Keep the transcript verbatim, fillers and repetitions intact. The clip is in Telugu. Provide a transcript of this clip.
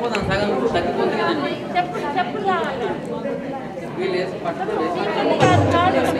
తగ్గిపోతాను సగం తగ్గిపోతుంది కదండి చెప్పు చెప్పు వీళ్ళు వేసి పట్టుకొని వేసి కాదు కాదు